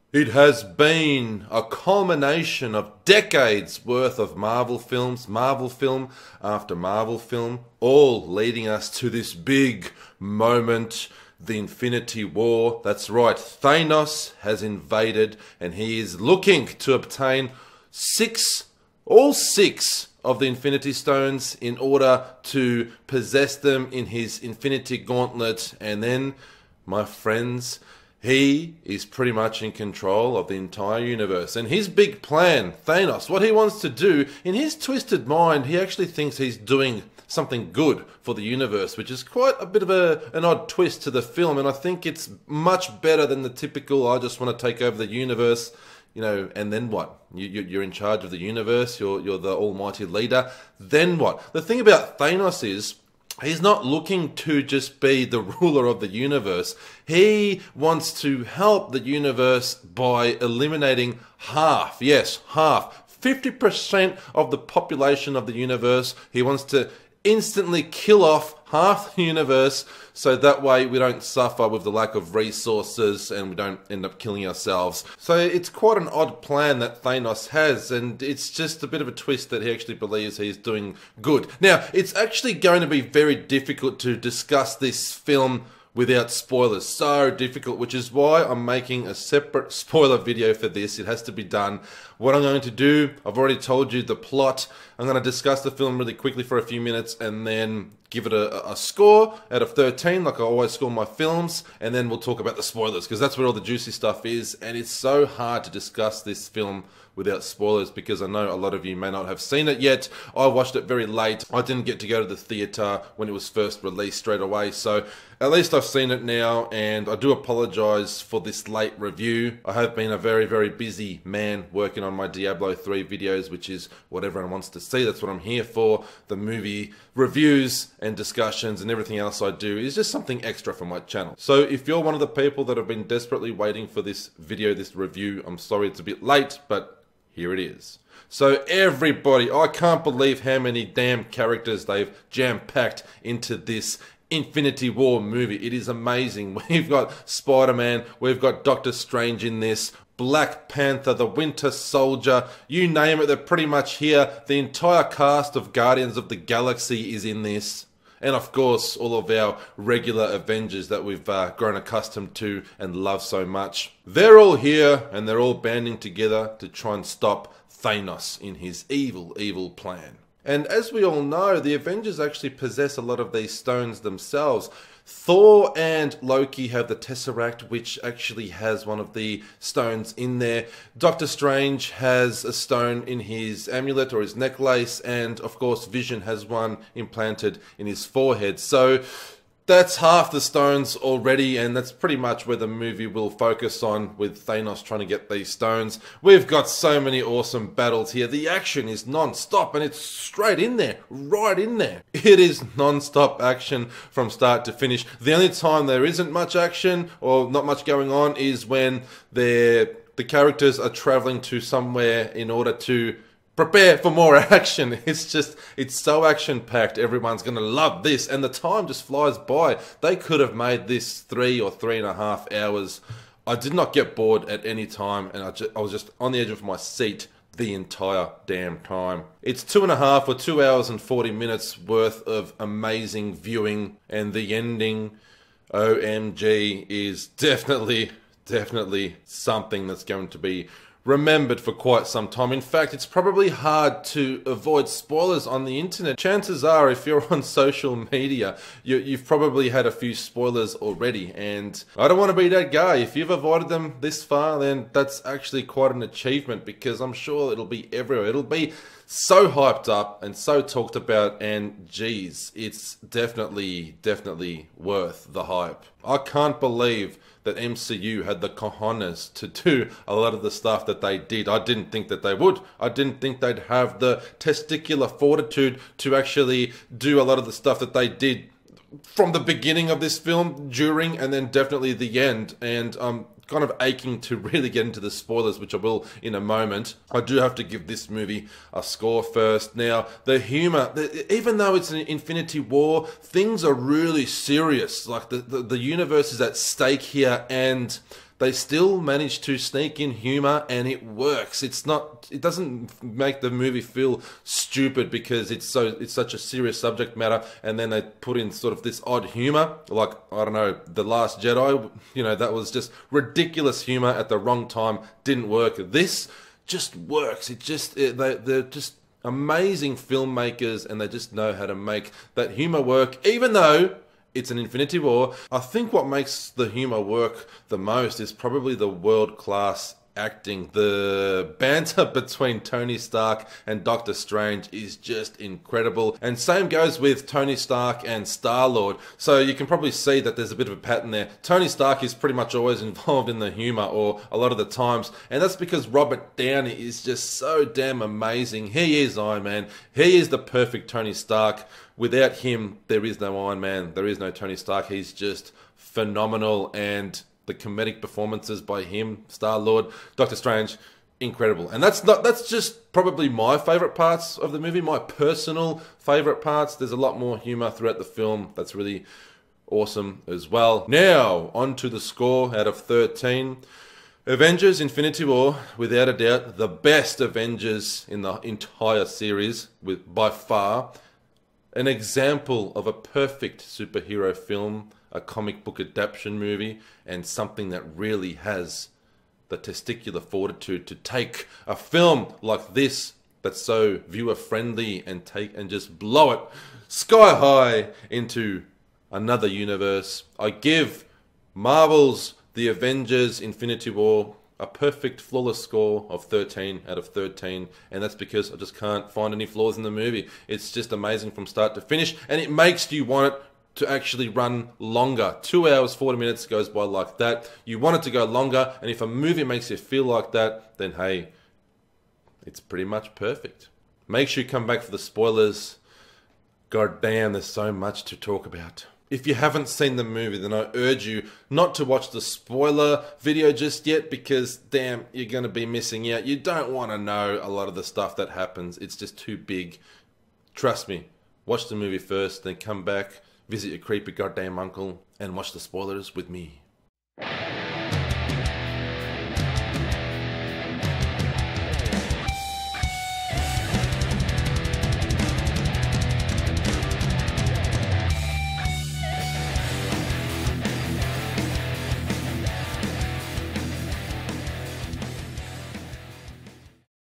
It has been a culmination of decades worth of Marvel films, Marvel film after Marvel film, all leading us to this big moment, the Infinity War. That's right, Thanos has invaded and he is looking to obtain all six of the Infinity Stones in order to possess them in his Infinity Gauntlet. And then, my friends, he is pretty much in control of the entire universe. And his big plan, Thanos, what he wants to do, in his twisted mind, he actually thinks he's doing something good for the universe, which is quite a bit of an odd twist to the film. And I think it's much better than the typical, I just want to take over the universe, and then what? You're in charge of the universe, you're the almighty leader. Then what? The thing about Thanos is, he's not looking to just be the ruler of the universe. He wants to help the universe by eliminating half, yes, half, 50% of the population of the universe. He wants to instantly kill off half the universe so that way we don't suffer with the lack of resources and we don't end up killing ourselves. So it's quite an odd plan that Thanos has, and it's just a bit of a twist that he actually believes he's doing good. Now, it's actually going to be very difficult to discuss this film without spoilers. So difficult, which is why I'm making a separate spoiler video for this. It has to be done. What I'm going to do, I've already told you the plot. I'm going to discuss the film really quickly for a few minutes and then give it a score out of 13, like I always score my films, and then we'll talk about the spoilers, because that's where all the juicy stuff is. And it's so hard to discuss this film without spoilers, because I know a lot of you may not have seen it yet. I watched it very late. I didn't get to go to the theatre when it was first released straight away, so at least I've seen it now, and I do apologise for this late review. I have been a very, very busy man working on my Diablo 3 videos, which is what everyone wants to see. That's what I'm here for. The movie reviews and discussions and everything else I do is just something extra for my channel. So if you're one of the people that have been desperately waiting for this video, this review, I'm sorry it's a bit late, but here it is. So everybody, I can't believe how many damn characters they've jam-packed into this Infinity War movie. It is amazing. We've got Spider-Man, we've got Doctor Strange in this, Black Panther, the Winter Soldier, you name it, they're pretty much here. The entire cast of Guardians of the Galaxy is in this. And of course, all of our regular Avengers that we've grown accustomed to and love so much. They're all here and they're all banding together to try and stop Thanos in his evil, evil plan. And as we all know, the Avengers actually possess a lot of these stones themselves. Thor and Loki have the Tesseract, which actually has one of the stones in there. Doctor Strange has a stone in his amulet or his necklace, and of course Vision has one implanted in his forehead. So that's half the stones already, and that's pretty much where the movie will focus on, with Thanos trying to get these stones. We've got so many awesome battles here. The action is non-stop, and it's straight in there, right in there. It is non-stop action from start to finish. The only time there isn't much action, or not much going on, is when the characters are traveling to somewhere in order to prepare for more action. It's so action-packed. Everyone's going to love this. And the time just flies by. They could have made this 3 or 3.5 hours. I did not get bored at any time. And I was just on the edge of my seat the entire damn time. It's 2.5 or 2 hours and 40 minutes worth of amazing viewing. And the ending, OMG, is definitely something that's going to be remembered for quite some time. In fact, it's probably hard to avoid spoilers on the internet. Chances are, if you're on social media, you've probably had a few spoilers already, and I don't want to be that guy. If you've avoided them this far, then that's actually quite an achievement, because I'm sure it'll be everywhere. It'll be so hyped up and so talked about, and geez, it's definitely worth the hype. I can't believe that MCU had the cojones to do a lot of the stuff that they did. I didn't think that they would. I didn't think they'd have the testicular fortitude to actually do a lot of the stuff that they did from the beginning of this film, during, and then definitely the end. And kind of aching to really get into the spoilers, which I will in a moment. I do have to give this movie a score first. Now, the humor, even though it's an Infinity War, things are really serious. Like the universe is at stake here, and they still manage to sneak in humor, and it works. It doesn't make the movie feel stupid because it's such a serious subject matter, and then they put in sort of this odd humor, like, I don't know, The Last Jedi, that was just ridiculous humor at the wrong time, didn't work. This just works. They're just amazing filmmakers, and they just know how to make that humor work, even though it's an Infinity War. I think what makes the humor work the most is probably the world-class acting. The banter between Tony Stark and Doctor Strange is just incredible. And same goes with Tony Stark and Star-Lord. So you can probably see that there's a bit of a pattern there. Tony Stark is pretty much always involved in the humor, or a lot of the times. And that's because Robert Downey is just so damn amazing. He is Iron Man. He is the perfect Tony Stark. Without him, there is no Iron Man. There is no Tony Stark. He's just phenomenal. And the comedic performances by him, Star-Lord, Doctor Strange, incredible. And that's just probably my favourite parts of the movie, my personal favourite parts. There's a lot more humour throughout the film that's really awesome as well. Now, on to the score out of 13. Avengers Infinity War, without a doubt, the best Avengers in the entire series, by far. An example of a perfect superhero film, a comic book adaptation movie, and something that really has the testicular fortitude to take a film like this that's so viewer friendly and just blow it sky high into another universe. I give Marvel's The Avengers Infinity War a perfect flawless score of 13 out of 13, and that's because I just can't find any flaws in the movie. It's just amazing from start to finish, and it makes you want it to actually run longer. 2 hours, 40 minutes goes by like that. You want it to go longer, and if a movie makes you feel like that, then hey, it's pretty much perfect. Make sure you come back for the spoilers. God damn, there's so much to talk about. If you haven't seen the movie, then I urge you not to watch the spoiler video just yet, because damn, you're going to be missing out. You don't want to know a lot of the stuff that happens. It's just too big. Trust me, watch the movie first, then come back, visit your creepy goddamn uncle, and watch the spoilers with me.